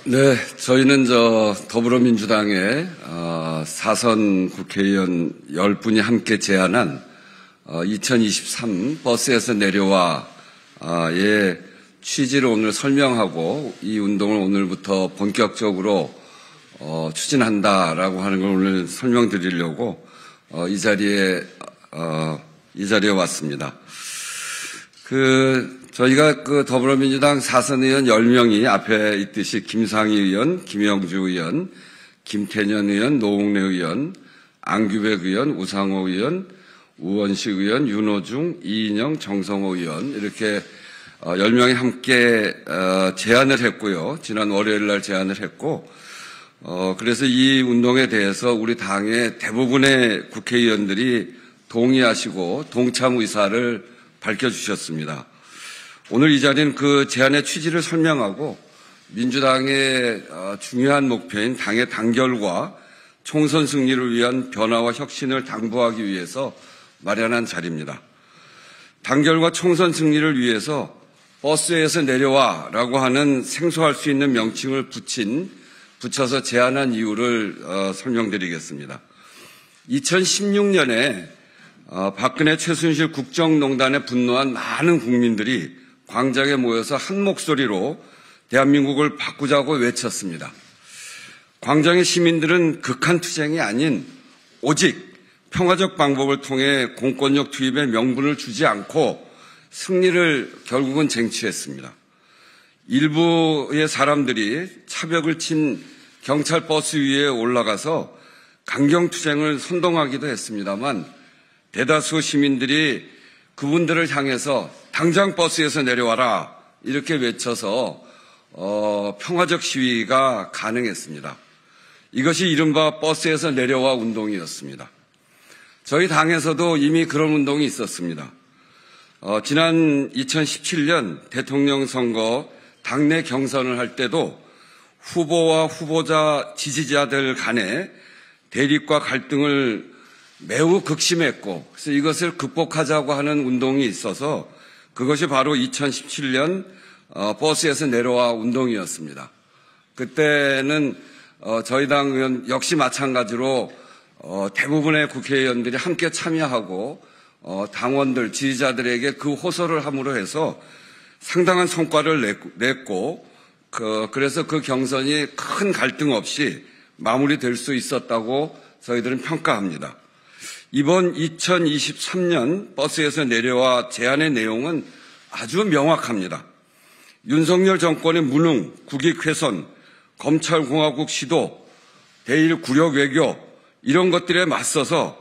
네, 저희는 더불어민주당의 사선 국회의원 10분이 함께 제안한 2023 버스에서 내려와의 취지를 오늘 설명하고 이 운동을 오늘부터 본격적으로 추진한다라고 하는 걸 오늘 설명드리려고 이 자리에 왔습니다. 저희가 더불어민주당 사선 의원 10명이 앞에 있듯이 김상희 의원, 김영주 의원, 김태년 의원, 노웅래 의원, 안규백 의원, 우상호 의원, 우원식 의원, 윤호중, 이인영, 정성호 의원 이렇게 10명이 함께 제안을 했고요. 지난 월요일 날 제안을 했고 그래서 이 운동에 대해서 우리 당의 대부분의 국회의원들이 동의하시고 동참 의사를 밝혀주셨습니다. 오늘 이 자리는 그 제안의 취지를 설명하고 민주당의 중요한 목표인 당의 단결과 총선 승리를 위한 변화와 혁신을 당부하기 위해서 마련한 자리입니다. 단결과 총선 승리를 위해서 버스에서 내려와라고 하는 생소할 수 있는 명칭을 붙여서 제안한 이유를 설명드리겠습니다. 2016년에 박근혜 최순실 국정농단에 분노한 많은 국민들이 광장에 모여서 한 목소리로 대한민국을 바꾸자고 외쳤습니다. 광장의 시민들은 극한 투쟁이 아닌 오직 평화적 방법을 통해 공권력 투입에 명분을 주지 않고 승리를 결국은 쟁취했습니다. 일부의 사람들이 차벽을 친 경찰 버스 위에 올라가서 강경투쟁을 선동하기도 했습니다만 대다수 시민들이 그분들을 향해서 당장 버스에서 내려와라 이렇게 외쳐서 평화적 시위가 가능했습니다. 이것이 이른바 버스에서 내려와 운동이었습니다. 저희 당에서도 이미 그런 운동이 있었습니다. 지난 2017년 대통령 선거 당내 경선을 할 때도 후보와 후보자 지지자들 간의 대립과 갈등을 매우 극심했고 그래서 이것을 극복하자고 하는 운동이 있어서 그것이 바로 2017년 버스에서 내려와 운동이었습니다. 그때는 저희 당 의원 역시 마찬가지로 대부분의 국회의원들이 함께 참여하고 당원들, 지지자들에게 그 호소를 함으로 해서 상당한 성과를 냈고 그래서 그 경선이 큰 갈등 없이 마무리될 수 있었다고 저희들은 평가합니다. 이번 2023년 버스에서 내려와 제안의 내용은 아주 명확합니다. 윤석열 정권의 무능, 국익 훼손, 검찰공화국 시도, 대일 굴욕 외교 이런 것들에 맞서서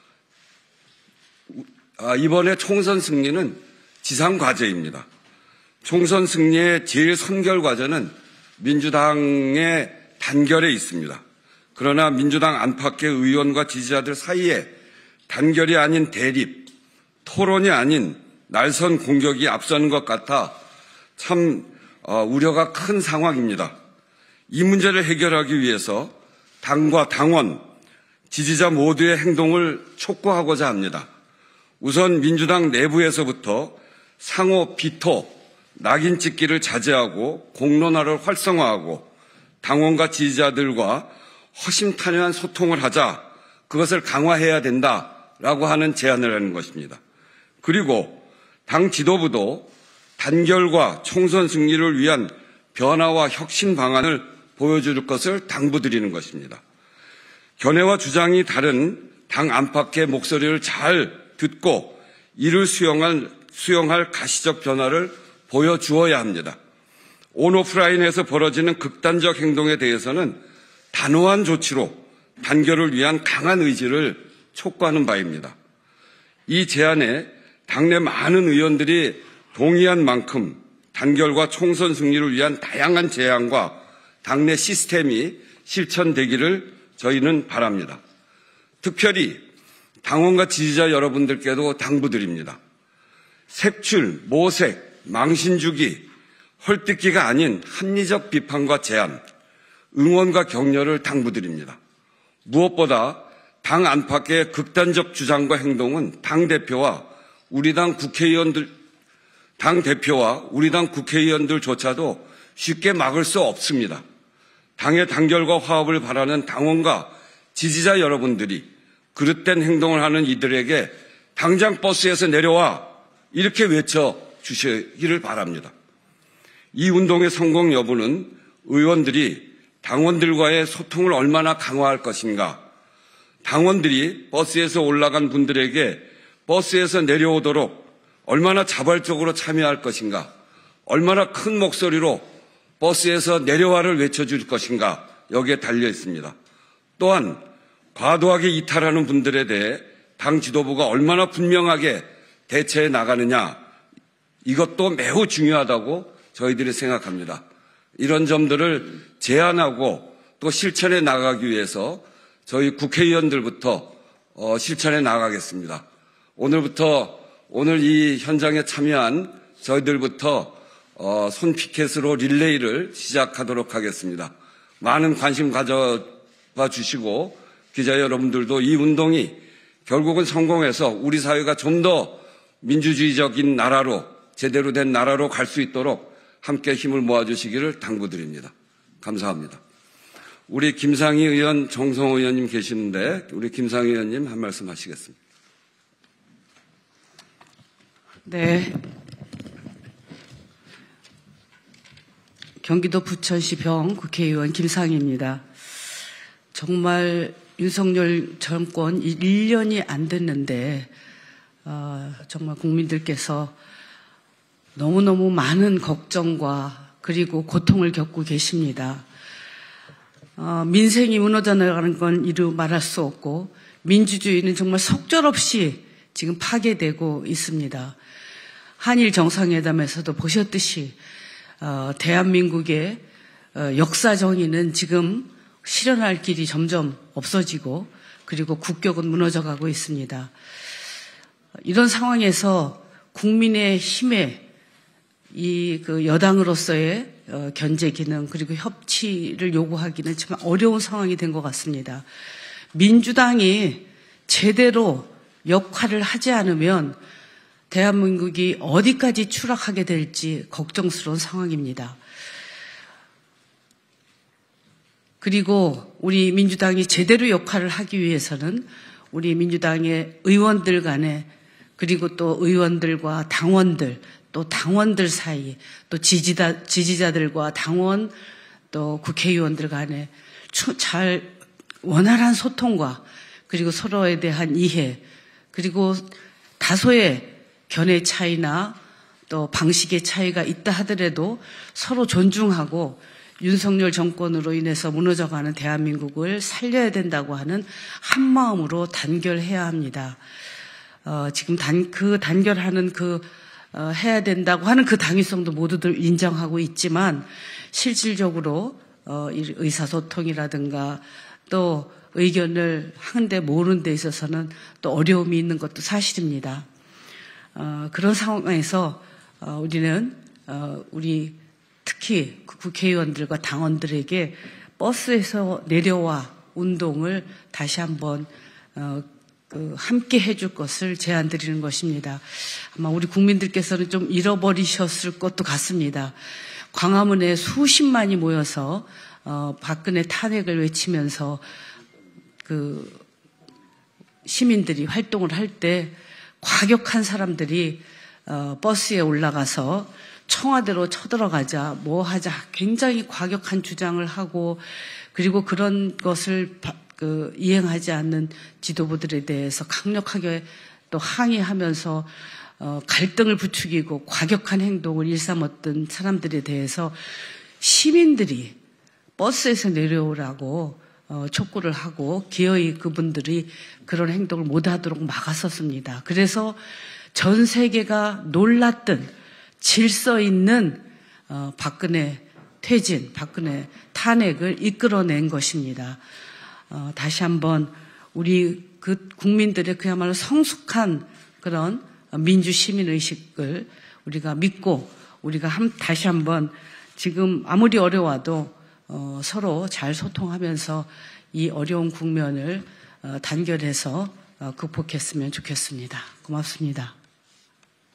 이번에 총선 승리는 지상과제입니다. 총선 승리의 제일 선결 과제는 민주당의 단결에 있습니다. 그러나 민주당 안팎의 의원과 지지자들 사이에 단결이 아닌 대립, 토론이 아닌 날선 공격이 앞서는 것 같아 참 우려가 큰 상황입니다. 이 문제를 해결하기 위해서 당과 당원, 지지자 모두의 행동을 촉구하고자 합니다. 우선 민주당 내부에서부터 상호 비토, 낙인 찍기를 자제하고 공론화를 활성화하고 당원과 지지자들과 허심탄회한 소통을 하자, 그것을 강화해야 된다라고 하는 제안을 하는 것입니다. 그리고 당 지도부도 단결과 총선 승리를 위한 변화와 혁신 방안을 보여줄 것을 당부드리는 것입니다. 견해와 주장이 다른 당 안팎의 목소리를 잘 듣고 이를 수용할 가시적 변화를 보여주어야 합니다. 온오프라인에서 벌어지는 극단적 행동에 대해서는 단호한 조치로 단결을 위한 강한 의지를 촉구하는 바입니다. 이 제안에 당내 많은 의원들이 동의한 만큼 단결과 총선 승리를 위한 다양한 제안과 당내 시스템이 실천되기를 저희는 바랍니다. 특별히 당원과 지지자 여러분들께도 당부드립니다. 색출, 모색, 망신주기, 헐뜯기가 아닌 합리적 비판과 제안, 응원과 격려를 당부드립니다. 무엇보다 당 안팎의 극단적 주장과 행동은 당대표와 우리 당 국회의원들조차도 쉽게 막을 수 없습니다. 당의 단결과 화합을 바라는 당원과 지지자 여러분들이 그릇된 행동을 하는 이들에게 당장 버스에서 내려와 이렇게 외쳐주시기를 바랍니다. 이 운동의 성공 여부는 의원들이 당원들과의 소통을 얼마나 강화할 것인가, 당원들이 버스에서 올라간 분들에게 버스에서 내려오도록 얼마나 자발적으로 참여할 것인가, 얼마나 큰 목소리로 버스에서 내려와를 외쳐줄 것인가, 여기에 달려 있습니다. 또한 과도하게 이탈하는 분들에 대해 당 지도부가 얼마나 분명하게 대처해 나가느냐, 이것도 매우 중요하다고 저희들이 생각합니다. 이런 점들을 제안하고 또 실천해 나가기 위해서 저희 국회의원들부터 실천해 나가겠습니다. 오늘 이 현장에 참여한 저희들부터 손 피켓으로 릴레이를 시작하도록 하겠습니다. 많은 관심 가져봐 주시고 기자 여러분들도 이 운동이 결국은 성공해서 우리 사회가 좀 더 민주주의적인 나라로, 제대로 된 나라로 갈 수 있도록 함께 힘을 모아주시기를 당부드립니다. 감사합니다. 우리 김상희 의원, 정성호 의원님 계시는데 우리 김상희 의원님 한 말씀 하시겠습니다. 네. 경기도 부천시 병 국회의원 김상희입니다. 정말 윤석열 정권 1년이 안 됐는데 정말 국민들께서 너무너무 많은 걱정과 그리고 고통을 겪고 계십니다. 민생이 무너져 나가는 건 이루 말할 수 없고 민주주의는 정말 속절없이 지금 파괴되고 있습니다. 한일 정상회담에서도 보셨듯이 대한민국의 역사 정의는 지금 실현할 길이 점점 없어지고 그리고 국격은 무너져가고 있습니다. 이런 상황에서 국민의 힘에 이 여당으로서의 견제 기능 그리고 협치를 요구하기는 정말 어려운 상황이 된 것 같습니다. 민주당이 제대로 역할을 하지 않으면 대한민국이 어디까지 추락하게 될지 걱정스러운 상황입니다. 그리고 우리 민주당이 제대로 역할을 하기 위해서는 우리 민주당의 의원들 간에 그리고 또 의원들과 당원들 또 당원들 사이 또 지지자들과 당원 또 국회의원들 간에 잘 원활한 소통과 그리고 서로에 대한 이해 그리고 다소의 견해 차이나 또 방식의 차이가 있다 하더라도 서로 존중하고 윤석열 정권으로 인해서 무너져가는 대한민국을 살려야 된다고 하는 한마음으로 단결해야 합니다. 지금 단결하는 해야 된다고 하는 그 당위성도 모두들 인정하고 있지만 실질적으로 의사소통이라든가 또 의견을 하는데 모르는 데 있어서는 또 어려움이 있는 것도 사실입니다. 그런 상황에서 우리는 우리 특히 국회의원들과 당원들에게 버스에서 내려와 운동을 다시 한번 함께 해줄 것을 제안드리는 것입니다. 아마 우리 국민들께서는 좀 잃어버리셨을 것도 같습니다. 광화문에 수십만이 모여서 박근혜 탄핵을 외치면서 시민들이 활동을 할 때 과격한 사람들이 버스에 올라가서 청와대로 쳐들어가자 뭐 하자 굉장히 과격한 주장을 하고 그리고 그런 것을 이행하지 않는 지도부들에 대해서 강력하게 또 항의하면서 갈등을 부추기고 과격한 행동을 일삼았던 사람들에 대해서 시민들이 버스에서 내려오라고 촉구를 하고 기어이 그분들이 그런 행동을 못하도록 막았었습니다. 그래서 전 세계가 놀랐던 질서 있는 박근혜 퇴진, 박근혜 탄핵을 이끌어낸 것입니다. 다시 한번 우리 국민들의 그야말로 성숙한 그런 민주시민의식을 우리가 믿고 우리가 다시 한번 지금 아무리 어려워도 서로 잘 소통하면서 이 어려운 국면을 단결해서 극복했으면 좋겠습니다. 고맙습니다.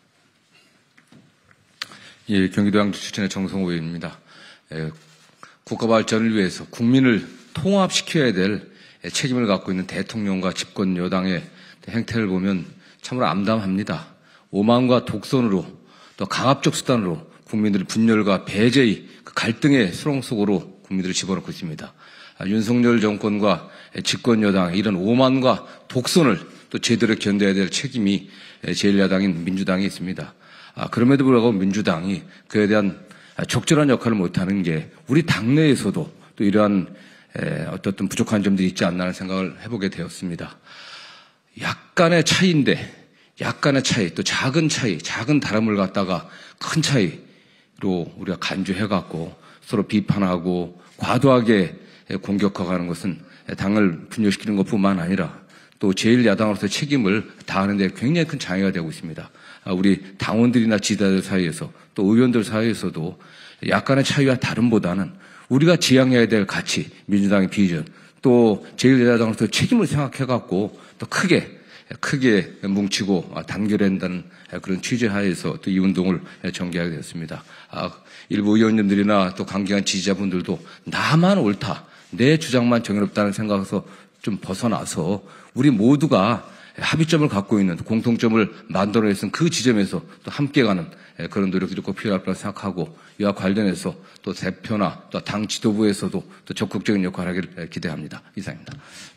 예, 경기도 양주 출신의 정성호 의원입니다. 국가 발전을 위해서 국민을 통합시켜야 될 책임을 갖고 있는 대통령과 집권 여당의 행태를 보면 참으로 암담합니다. 오만과 독선으로 또 강압적 수단으로 국민들의 분열과 배제의 그 갈등의 수렁 속으로 국민들을 집어넣고 있습니다. 윤석열 정권과 집권 여당의 이런 오만과 독선을 또 제대로 견뎌야 될 책임이 제1야당인 민주당에 있습니다. 그럼에도 불구하고 민주당이 그에 대한 적절한 역할을 못하는 게 우리 당내에서도 또 이러한 어떤 부족한 점들이 있지 않나 하는 생각을 해보게 되었습니다. 약간의 차이인데 약간의 차이, 또 작은 차이, 작은 다름을 갖다가 큰 차이로 우리가 간주해갖고 서로 비판하고 과도하게 공격하는 것은 당을 분열시키는 것뿐만 아니라 또 제1야당으로서의 책임을 다하는 데 굉장히 큰 장애가 되고 있습니다. 우리 당원들이나 지지자들 사이에서 또 의원들 사이에서도 약간의 차이와 다름보다는 우리가 지향해야 될 가치, 민주당의 비전, 또 제1야당으로서 책임을 생각해갖고 또 크게 뭉치고 단결해야 한다는 그런 취지하에서 또 이 운동을 전개하게 되었습니다. 일부 의원님들이나 또 강경한 지지자분들도 나만 옳다, 내 주장만 정의롭다는 생각에서 좀 벗어나서 우리 모두가 합의점을 갖고 있는 공통점을 만들어내서 그 지점에서 또 함께 가는 그런 노력들이 꼭 필요할 거라고 생각하고 이와 관련해서 또 대표나 또 당 지도부에서도 또 적극적인 역할을 하기를 기대합니다. 이상입니다.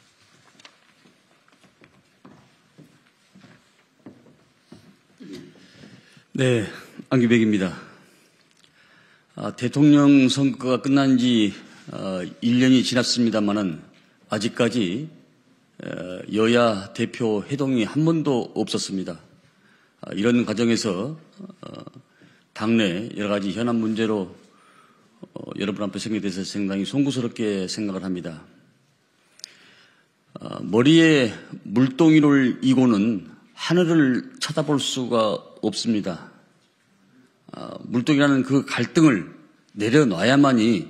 네, 안규백입니다. 대통령 선거가 끝난 지 1년이 지났습니다만은 아직까지 여야 대표 회동이 한 번도 없었습니다. 이런 과정에서 당내 여러 가지 현안 문제로 여러분 앞에 서게 돼서 상당히 송구스럽게 생각을 합니다. 머리에 물동이를 이고는 하늘을 쳐다볼 수가 없습니다. 물동이라는 그 갈등을 내려놔야만이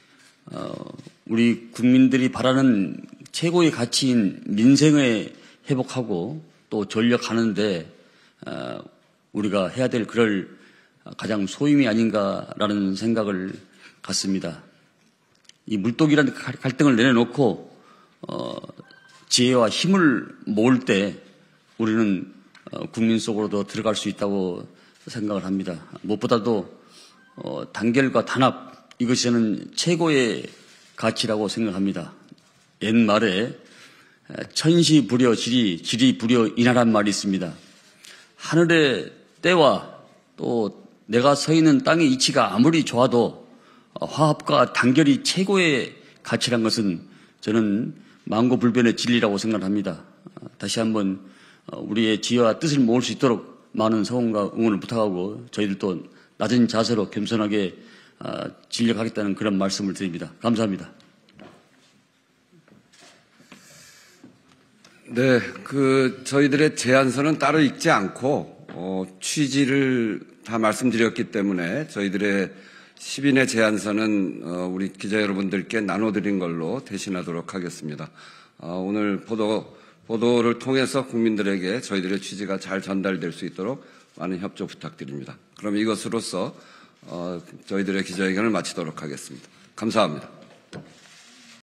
우리 국민들이 바라는 최고의 가치인 민생을 회복하고 또 전력하는데 우리가 해야 될 그럴 가장 소임이 아닌가라는 생각을 갖습니다. 이 물동이라는 갈등을 내려놓고 지혜와 힘을 모을 때 우리는 국민 속으로도 들어갈 수 있다고 생각을 합니다. 무엇보다도 단결과 단합, 이것이 저는 최고의 가치라고 생각합니다. 옛말에 천시불여 지리, 지리불여 인하란 말이 있습니다. 하늘의 때와 또 내가 서 있는 땅의 위치가 아무리 좋아도 화합과 단결이 최고의 가치란 것은 저는 만고불변의 진리라고 생각합니다. 다시 한번 우리의 지혜와 뜻을 모을 수 있도록 많은 성원과 응원을 부탁하고 저희들도 낮은 자세로 겸손하게 진력하겠다는 그런 말씀을 드립니다. 감사합니다. 네, 저희들의 제안서는 따로 읽지 않고 취지를 다 말씀드렸기 때문에 저희들의 10인의 제안서는 우리 기자 여러분들께 나눠드린 걸로 대신하도록 하겠습니다. 오늘 보도를 통해서 국민들에게 저희들의 취지가 잘 전달될 수 있도록 많은 협조 부탁드립니다. 그럼 이것으로서 저희들의 기자회견을 마치도록 하겠습니다. 감사합니다.